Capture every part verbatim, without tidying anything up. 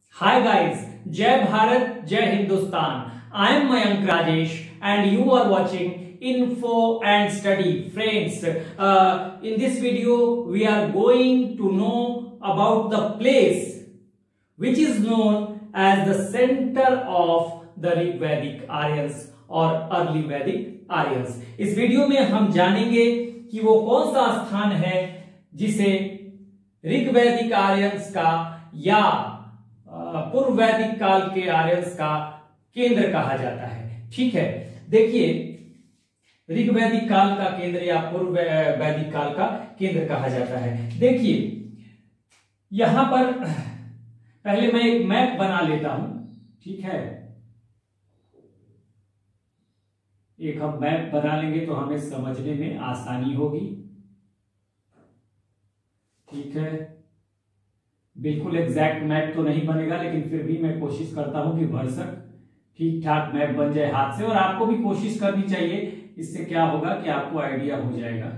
Hi guys, Jai Bharat, Jai Hindustan. I am Mayank Rajesh and you are watching Info and Study. Friends, uh, in this video we are going to know about the place which is known as the center of the Rigvedic Aryans और early Vedic Aryans. इस video में हम जानेंगे कि वो कौन सा स्थान है जिसे ऋग्वैदिक आर्यंस का या पूर्व वैदिक काल के आर्यंस का केंद्र कहा जाता है। ठीक है, देखिए ऋग्वैदिक काल का केंद्र या पूर्व वैदिक काल का केंद्र कहा जाता है। देखिए यहां पर पहले मैं एक मैप बना लेता हूं। ठीक है, एक हम मैप बना लेंगे तो हमें समझने में आसानी होगी। ठीक है, बिल्कुल एग्जैक्ट मैप तो नहीं बनेगा, लेकिन फिर भी मैं कोशिश करता हूं कि भरसक ठीक ठाक मैप बन जाए हाथ से। और आपको भी कोशिश करनी चाहिए, इससे क्या होगा कि आपको आइडिया हो जाएगा।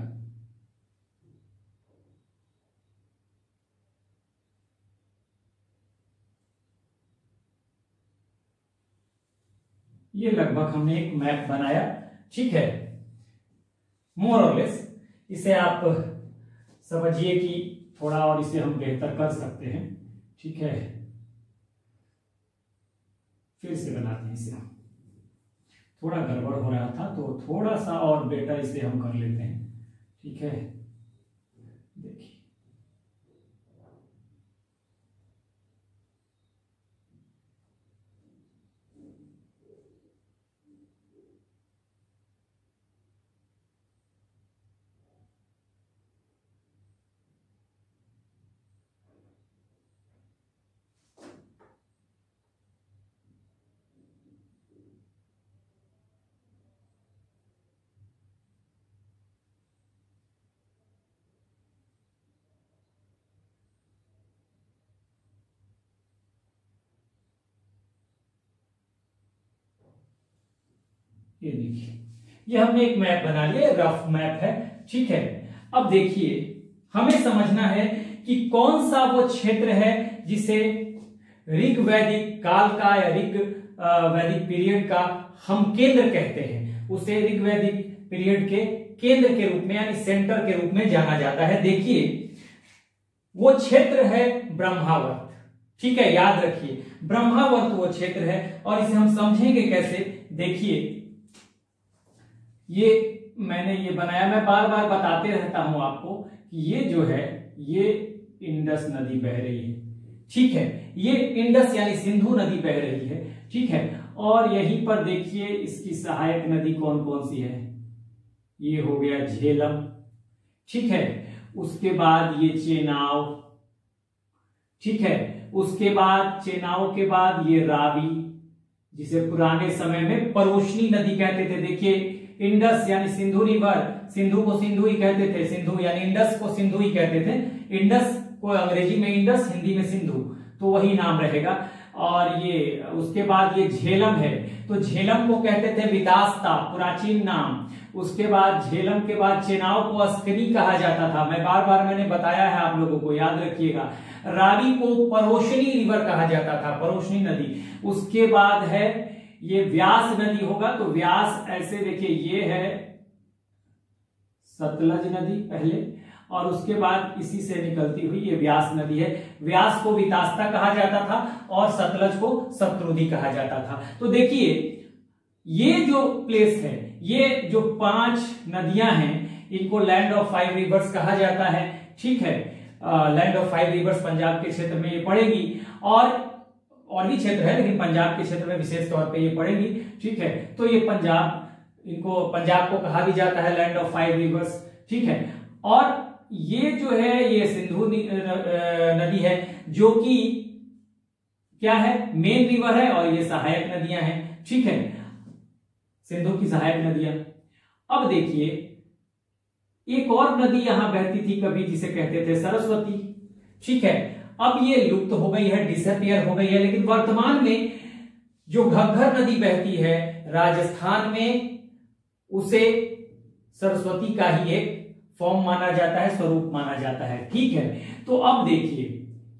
ये लगभग हमने एक मैप बनाया। ठीक है, मोर और लेस इसे आप समझिए कि थोड़ा और इसे हम बेहतर कर सकते हैं। ठीक है, फिर से बनाते हैं इसे। थोड़ा गड़बड़ हो रहा था तो थोड़ा सा और बेटर इसे हम कर लेते हैं। ठीक है, देखिए ये देखिए, ये हमने एक मैप बना लिया, रफ मैप है। ठीक है, अब देखिए हमें समझना है कि कौन सा वो क्षेत्र है जिसे ऋग्वैदिक काल का या ऋग वैदिक पीरियड का हम केंद्र कहते हैं। उसे ऋग्वैदिक पीरियड के केंद्र के रूप में यानी सेंटर के रूप में जाना जाता है। देखिए वो क्षेत्र है ब्रह्मावर्त। ठीक है, याद रखिए ब्रह्मावर्त वो क्षेत्र है। और इसे हम समझेंगे कैसे, देखिए ये मैंने ये बनाया, मैं बार बार बताते रहता हूं आपको कि ये जो है ये इंडस नदी बह रही है। ठीक है, ये इंडस यानी सिंधु नदी बह रही है। ठीक है, और यहीं पर देखिए इसकी सहायक नदी कौन कौन सी है। ये हो गया झेलम। ठीक है, उसके बाद ये चेनाव। ठीक है, उसके बाद चेनाव के बाद ये रावी, जिसे पुराने समय में परोशनी नदी कहते थे। देखिए इंडस यानी सिंधु रिवर, सिंधु को सिंधु ही कहते थे, सिंधु यानी इंडस को सिंधु ही कहते थे। इंडस को अंग्रेजी में इंडस, हिंदी में सिंधु, तो वही नाम रहेगा। और ये उसके बाद ये झेलम है, तो झेलम को कहते थे विदास्ता, प्राचीन नाम। उसके बाद झेलम के बाद चेनाव को अस्कनी कहा जाता था। मैं बार बार मैंने बताया है, आप लोगों को याद रखिएगा। रावी को परोशनी रिवर कहा जाता था, परोशनी नदी। उसके बाद है ये व्यास नदी होगा, तो व्यास ऐसे देखिए ये है सतलज नदी पहले, और उसके बाद इसी से निकलती हुई ये व्यास नदी है। व्यास को वितास्ता कहा जाता था और सतलज को सतरुदी कहा जाता था। तो देखिए ये जो प्लेस है, ये जो पांच नदियां हैं, इनको लैंड ऑफ फाइव रिवर्स कहा जाता है। ठीक है, land of five rivers Punjab के क्षेत्र में ये पड़ेगी, और और भी क्षेत्र है लेकिन पंजाब के क्षेत्र में विशेष तौर पे ये पड़ेगी। ठीक है, तो ये पंजाब, इनको पंजाब को कहा भी जाता है लैंड ऑफ फाइव रिवर्स। ठीक है, और ये जो है ये सिंधु नदी है, जो कि क्या है, मेन रिवर है, और ये सहायक नदियां हैं। ठीक है, सिंधु की सहायक नदियां। अब देखिए एक और नदी यहां बहती थी कभी, जिसे कहते थे सरस्वती। ठीक है, अब ये लुप्त हो गई है, डिसअपियर हो गई है, लेकिन वर्तमान में जो घग्घर नदी बहती है राजस्थान में, उसे सरस्वती का ही एक फॉर्म माना जाता है, स्वरूप माना जाता है। ठीक है, तो अब देखिए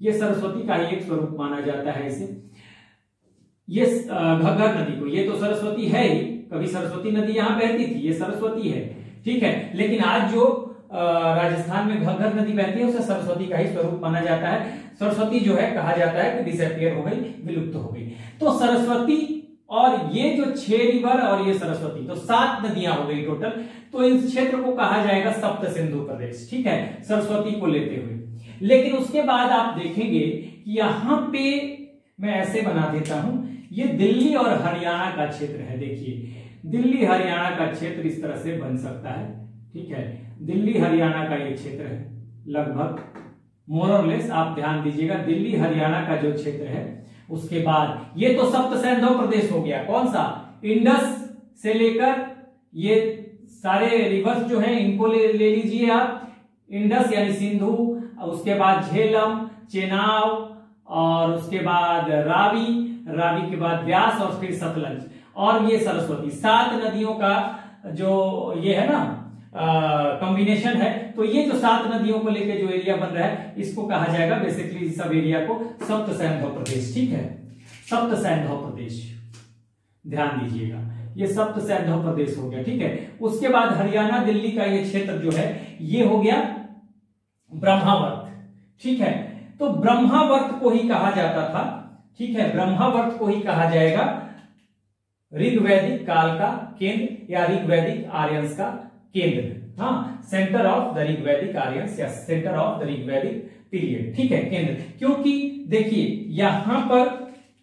ये सरस्वती का ही एक स्वरूप माना जाता है इसे। ये घग्गर नदी को, ये तो सरस्वती है ही, कभी सरस्वती नदी यहाँ बहती थी, ये सरस्वती है, ठीक है। लेकिन आज जो राजस्थान में घग्गर नदी बहती है उसे सरस्वती का ही स्वरूप माना जाता है। सरस्वती जो है कहा जाता है कि डिसअपियर हो गई, विलुप्त हो गई। तो सरस्वती और ये जो छह रिवर और ये सरस्वती, तो सात नदियां हो गई टोटल। तो इस क्षेत्र को कहा जाएगा सप्त सिंधु प्रदेश, ठीक है, सरस्वती को लेते हुए। लेकिन उसके बाद आप देखेंगे कि यहां पे मैं ऐसे बना देता हूं, ये दिल्ली और हरियाणा का क्षेत्र है। देखिए दिल्ली हरियाणा का क्षेत्र इस तरह से बन सकता है, ठीक है। दिल्ली हरियाणा का ये क्षेत्र है लगभग मोर और लेस, आप ध्यान दीजिएगा दिल्ली हरियाणा का जो क्षेत्र है। उसके बाद ये तो सप्त सिंधु प्रदेश हो गया, कौन सा, इंडस से लेकर ये सारे रिवर्स जो हैं इनको ले, ले लीजिए आप, इंडस यानी सिंधु, उसके बाद झेलम, चेनाब और उसके बाद रावी, रावी के बाद व्यास और फिर सतलज और ये सरस्वती। सात नदियों का जो ये है ना कॉम्बिनेशन है। तो ये जो सात नदियों को लेकर जो एरिया बन रहा है इसको कहा जाएगा बेसिकली सब एरिया को सप्त सिंधु प्रदेश, ठीक है, सप्त सिंधु प्रदेश, ध्यान दीजिएगा ये सप्त सिंधु प्रदेश हो गया, ठीक है। उसके बाद हरियाणा दिल्ली का ये क्षेत्र जो है ये हो गया ब्रह्मावर्त, ठीक है। तो ब्रह्मावर्त को ही कहा जाता था, ठीक है, ब्रह्मावर्त को ही कहा जाएगा ऋग्वैदिक काल का केंद्र या ऋग्वैदिक आर्यंस का केंद्र, हाँ, centre of the Rigvedic Aryans या centre of the Rigvedic period, ठीक है, केंद्र। क्योंकि देखिए यहां पर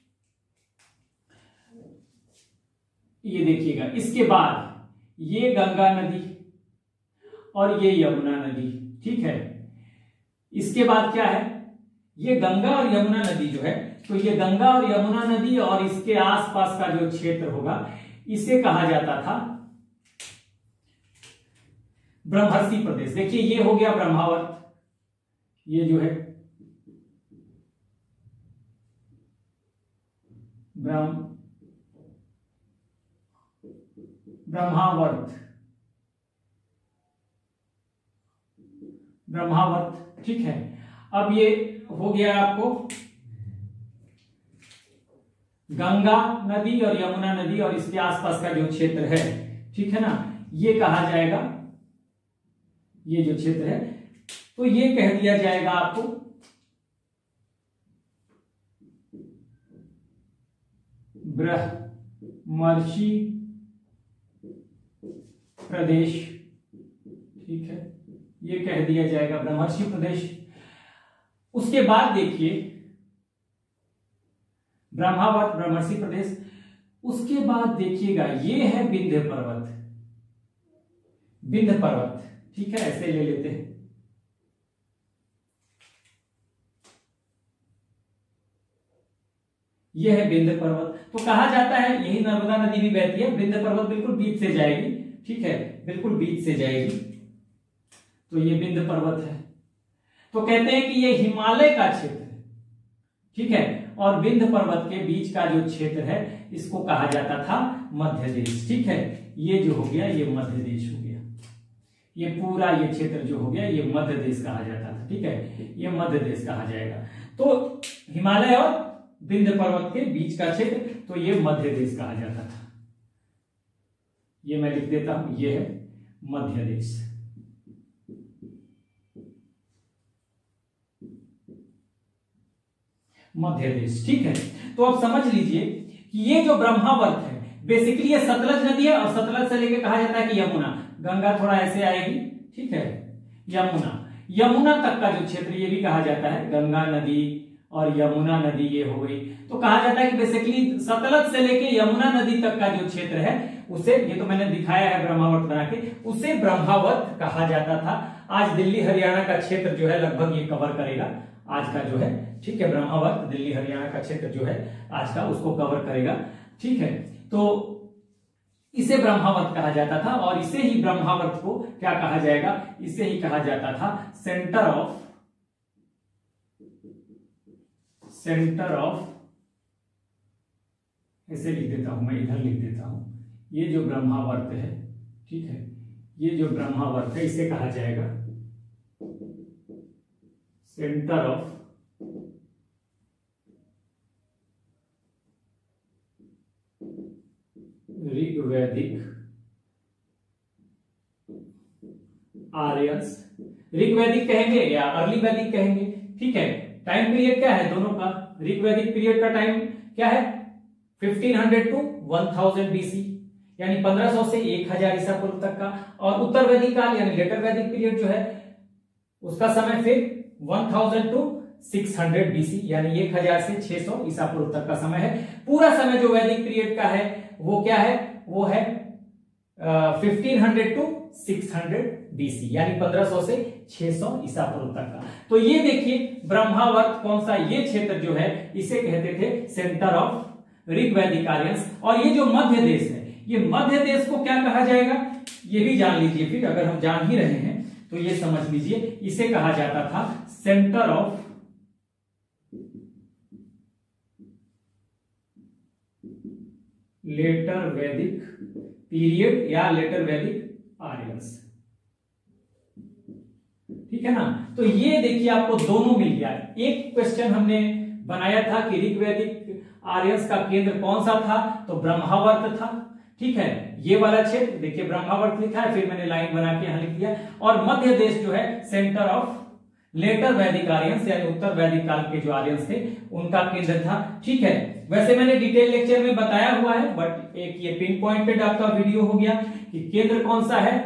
ये देखिएगा, इसके बाद ये गंगा नदी और ये यमुना नदी, ठीक है। इसके बाद क्या है, ये गंगा और यमुना नदी जो है, तो ये गंगा और यमुना नदी और इसके आसपास का जो क्षेत्र होगा इसे कहा जाता था ब्रह्मर्षि प्रदेश। देखिए ये हो गया ब्रह्मावर्त, ये जो है ब्रह्म ब्रह्मावर्त, ब्रह्मावर्त, ठीक है। अब ये हो गया आपको गंगा नदी और यमुना नदी और इसके आसपास का जो क्षेत्र है, ठीक है ना, ये कहा जाएगा, ये जो क्षेत्र है तो ये कह दिया जाएगा आपको ब्रह्मर्षि प्रदेश, ठीक है, ये कह दिया जाएगा ब्रह्मर्षि प्रदेश। उसके बाद देखिए ब्रह्मावर्त, ब्रह्मर्षि प्रदेश, उसके बाद देखिएगा ये है विंध्य पर्वत, विंध्य पर्वत, ठीक है, ऐसे ले लेते हैं। यह है विंध्य पर्वत। तो कहा जाता है यही नर्मदा नदी भी बहती है, विंध्य पर्वत बिल्कुल बीच से जाएगी, ठीक है, बिल्कुल बीच से जाएगी। तो ये विंध्य पर्वत है। तो कहते हैं कि ये हिमालय का क्षेत्र है, ठीक है, और विंध्य पर्वत के बीच का जो क्षेत्र है इसको कहा जाता था मध्य देश, ठीक है। ये जो हो गया ये मध्य देश हो गया, ये पूरा ये क्षेत्र जो हो गया ये मध्य देश कहा जाता था, ठीक है, ये मध्य देश कहा जाएगा। तो हिमालय और विंध्य पर्वत के बीच का क्षेत्र, तो ये मध्य देश कहा जाता था। ये मैं लिख देता हूं, ये है मध्य देश। मध्य देश, ठीक है। तो आप समझ लीजिए कि ये जो ब्रह्मावर्त है बेसिकली ये सतलज नदी है और सतलज से लेके कहा जाता है कि यमुना, गंगा थोड़ा ऐसे आएगी, ठीक है, यमुना, यमुना तक का जो क्षेत्र ये भी कहा जाता है गंगा नदी और यमुना नदी ये हो गई। तो कहा जाता है कि बेसिकली सतलज से लेके यमुना नदी तक का जो क्षेत्र है उसे, ये तो मैंने दिखाया है ब्रह्मावर्त बना के, उसे ब्रह्मावर्त कहा जाता था। आज दिल्ली हरियाणा का क्षेत्र जो है लगभग ये कवर करेगा आज का जो है, ठीक है, ब्रह्मावर्त दिल्ली हरियाणा का क्षेत्र जो है आज का उसको कवर करेगा, ठीक है। तो इसे ब्रह्मावर्त कहा जाता था और इसे ही ब्रह्मावर्त को क्या कहा जाएगा, इसे ही कहा जाता था सेंटर ऑफ सेंटर ऑफ ऐसे लिख देता हूं मैं, इधर लिख देता हूं, ये जो ब्रह्मावर्त है, ठीक है, ये जो ब्रह्मावर्त है इसे कहा जाएगा centre of Rigvedic Aryans, Rigvedic कहेंगे या अर्ली वैदिक कहेंगे, ठीक है। टाइम पीरियड क्या है दोनों का? ऋग्वैदिक पीरियड का टाइम क्या है? Fifteen hundred to one thousand BC, यानी पंद्रह सौ से एक हज़ार ईसा पूर्व तक का। और उत्तर वैदिक काल यानी लेटर वैदिक पीरियड जो है उसका समय फिर one thousand to six hundred BC, यानी एक हज़ार से छह सौ ईसा पूर्व तक का समय है। पूरा समय जो वैदिक पीरियड का है वो क्या है? वो है fifteen hundred to six hundred BC, यानी पंद्रह सौ से छह सौ ईसा पूर्व तक का। तो ये देखिए ब्रह्मावर्त कौन सा, ये क्षेत्र जो है इसे कहते थे सेंटर ऑफ ऋग्वैदिक आर्यंस। और ये जो मध्य देश है, ये मध्य देश को क्या कहा जाएगा ये भी जान लीजिए। फिर अगर हम जान ही रहे हैं तो ये समझ लीजिए, इसे कहा जाता था centre of later Vedic period या लेटर वैदिक आर्यंस, ठीक है ना। तो ये देखिए आपको दोनों मिल गया। एक क्वेश्चन हमने बनाया था कि ऋग्वैदिक आर्यंस का केंद्र कौन सा था, तो ब्रह्मावर्त था, ठीक है। ये वाला क्षेत्र देखिए ब्रह्मावर्त लिखा है, फिर मैंने लाइन बना के यहां लिख दिया। और मध्य देश जो है centre of later Vedic Aryans यानी उत्तर वैदिक काल के जो आर्यंस थे उनका केंद्र था, ठीक है। वैसे मैंने डिटेल लेक्चर में बताया हुआ है, बट एक ये पिन पॉइंटेड आपका वीडियो हो गया कि केंद्र कौन सा है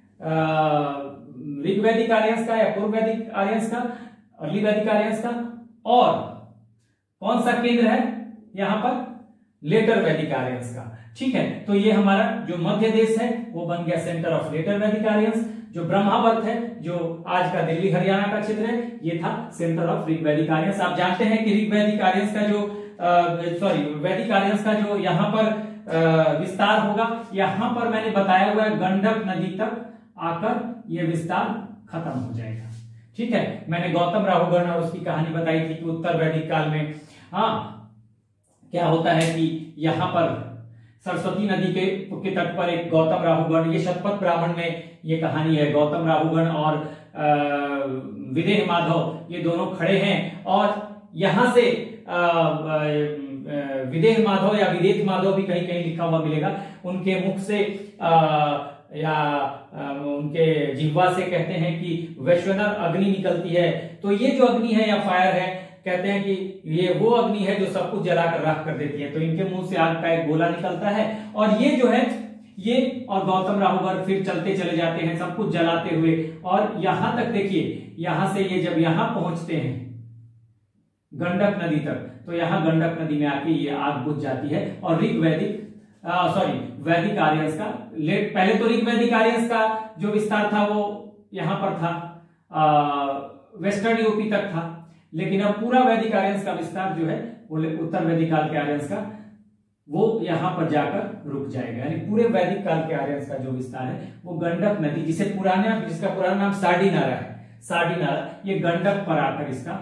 ऋग्वैदिक आर्यंस का या पूर्व वैदिक आर्यंस का, अर्ली वैदिक आर्यंस का, और कौन सा केंद्र है यहां पर लेटर वैदिक आर्यंस का, ठीक है। तो ये हमारा जो मध्य देश है वो बन गया centre of later Vedic Aryans. जो ब्रह्मावर्त है जो आज का दिल्ली हरियाणा का क्षेत्र है ये था सेंटर ऑफ ऋग्वैदिक आर्यंस। आप जानते हैं कि ऋग्वैदिक आर्यंस का जो सॉरी वैदिक आर्यंस का जो यहाँ पर आ, विस्तार होगा, यहाँ पर मैंने बताया हुआ है गंडक नदी तक आकर यह विस्तार खत्म हो जाएगा, ठीक है। मैंने गौतम राहुगण और उसकी कहानी बताई थी कि उत्तर वैदिक काल में हाँ क्या होता है कि यहाँ पर सरस्वती नदी के के तट पर एक गौतम राहुगण, ये शतपथ ब्राह्मण में ये कहानी है। गौतम राहुगण और विदेह माधव ये दोनों खड़े हैं और यहां से आ, आ, विदेह माधव या विदेह माधव भी कहीं कहीं लिखा हुआ मिलेगा, उनके मुख से आ, या आ, उनके जिह्वा से कहते हैं कि वैश्वनर अग्नि निकलती है। तो ये जो अग्नि है या फायर है, कहते हैं कि ये वो अग्नि है जो सब कुछ जलाकर राख कर देती है। तो इनके मुंह से आग का एक गोला निकलता है और ये जो है ये और गौतम राहुगण फिर चलते चले जाते हैं सब कुछ जलाते हुए। और यहां तक देखिए, यहां से ये जब यहां पहुंचते हैं गंडक नदी तक, तो यहां गंडक नदी में आके ये आग बुझ जाती है। और ऋग्वैदिक सॉरी वैदिक आर्यंस का लेट पहले तो ऋग्वैदिक आर्यंस का जो विस्तार था वो यहां पर था, वेस्टर्न यूपी तक था, लेकिन अब पूरा वैदिक आर्यंस का विस्तार जो है वो उत्तर वैदिक काल के आर्यंस का वो यहां पर जाकर रुक जाएगा। यानी पूरे वैदिक काल के आर्यंस का जो विस्तार है वो गंडक नदी, जिसे पुराने जिसका पुराना नाम साडी नारा है, साडी नारा, ये गंडक पर आकर इसका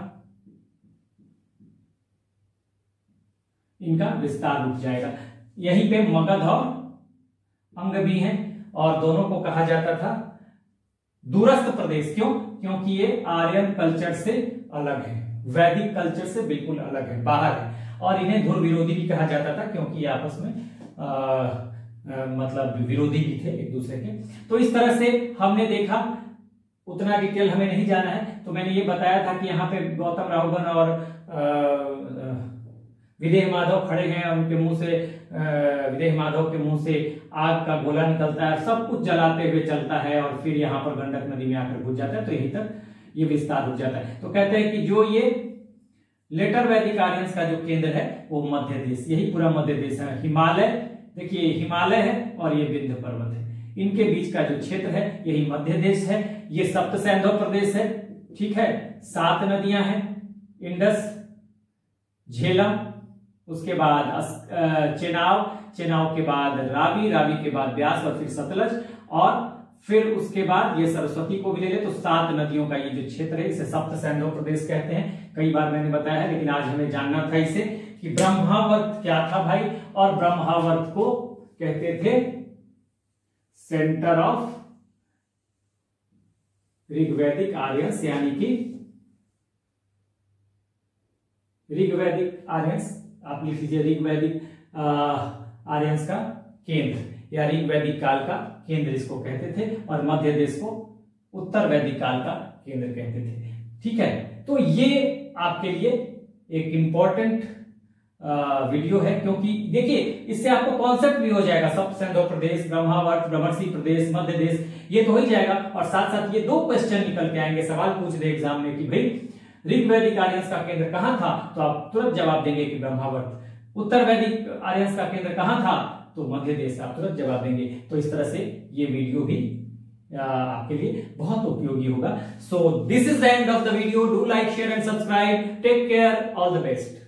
इनका विस्तार रुक जाएगा। यहीं पे मगध और अंग भी हैं और दोनों को कहा जाता था दूरस्थ प्रदेश। क्यों? क्योंकि ये आर्यन कल्चर से अलग है, वैदिक कल्चर से बिल्कुल अलग है, बाहर है। और इन्हें धुर विरोधी भी कहा जाता था क्योंकि ये आपस में आ, आ, मतलब विरोधी भी थे एक दूसरे के। तो इस तरह से हमने देखा, उतना डिटेल हमें नहीं जाना है। तो मैंने ये बताया था कि यहाँ पे गौतम राहुगण और विदेह माधव खड़े हैं, उनके मुंह से विदेह माधव के मुंह से आग का गोला निकलता है, सब कुछ जलाते हुए चलता है और फिर यहाँ पर गंडक नदी में आकर बुझ जाता है। तो यहीं तक ये विस्तार हो जाता है। तो कहते हैं कि जो ये लेटर वैदिक आर्यंस का जो केंद्र है वो मध्य देश, यही पूरा मध्य देश है। हिमालय देखिए, हिमालय है और ये विंध्य पर्वत है, इनके बीच का जो क्षेत्र है यही मध्य देश है। ये सप्त सैंधव प्रदेश है, ठीक है। सात नदियां हैं, इंडस, झेलम, उसके बाद चेनाब, चेनाब के बाद रावी, रावी के बाद ब्यास और फिर सतलज, और फिर उसके बाद ये सरस्वती को भी ले ले तो सात नदियों का ये जो क्षेत्र है इसे सप्त सैंधव प्रदेश कहते हैं। कई बार मैंने बताया है, लेकिन आज हमें जानना था इसे कि ब्रह्मावर्त क्या था भाई। और ब्रह्मावर्त को कहते थे सेंटर ऑफ ऋग्वैदिक आर्यंस, यानी कि ऋग्वैदिक आर्यंस, आप लिख लीजिए ऋग्वैदिक आर्यंस का केंद्र या ऋग वैदिक काल का केंद्र इसको कहते थे, और मध्य देश को उत्तर वैदिक काल का केंद्र कहते थे। ठीक है, तो ये आपके लिए एक इंपॉर्टेंट वीडियो है, क्योंकि देखिए इससे आपको कॉन्सेप्ट भी हो जाएगा, सप्त सिंधु प्रदेश, ब्रह्मावर्त, भ्रमरसी प्रदेश, मध्य देश, ये तो हो ही जाएगा। और साथ साथ ये दो क्वेश्चन निकल के आएंगे, सवाल पूछ दे एग्जाम में कि भाई ऋग वैदिक आर्यंस का केंद्र कहां था, तो आप तुरंत जवाब देंगे कि ब्रह्मावर्त। उत्तर वैदिक आर्यंस का केंद्र कहां था, तो मध्य देश, आप तुरंत जवाब देंगे। तो इस तरह से ये वीडियो भी आपके लिए बहुत उपयोगी होगा। So this is the end of the video. Do like, share and subscribe. Take care, all the best.